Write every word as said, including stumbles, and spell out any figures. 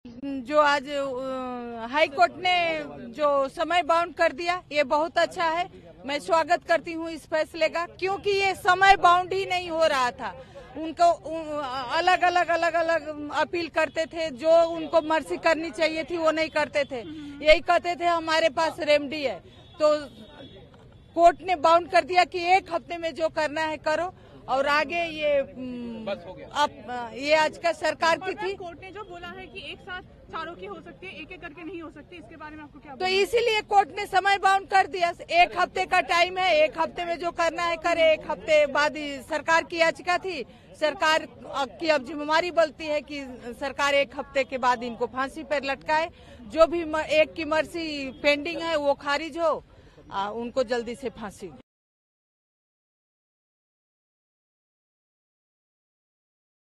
जो आज high court ने जो समय बाउंड कर दिया, ये बहुत अच्छा है। मैं स्वागत करती हूँ इस फैसले का, क्योंकि ये समय बाउंड ही नहीं हो रहा था। उनको अलग अलग अलग अलग अपील करते थे, जो उनको मर्सी करनी चाहिए थी वो नहीं करते थे। यही कहते थे हमारे पास रेमेडी है, तो कोर्ट ने बाउंड कर दिया कि एक हफ्ते में जो करना है करो। और आगे ये बस हो गया। अब ये आज का सरकार की थी। कोर्ट ने जो बोला है कि एक साथ चारों की हो सकती है, एक एक करके नहीं हो सकती, इसके बारे में आपको क्या? तो इसीलिए कोर्ट ने समय बाउंड कर दिया। एक हफ्ते का टाइम है, एक हफ्ते में जो करना है करे। एक हफ्ते बाद सरकार की याचिका थी, सरकार की अब जिम्मेदारी बनती है कि सरकार एक हफ्ते के बाद इनको फांसी पर लटकाए। जो भी एक की मर्जी पेंडिंग है वो खारिज हो, उनको जल्दी से फांसी।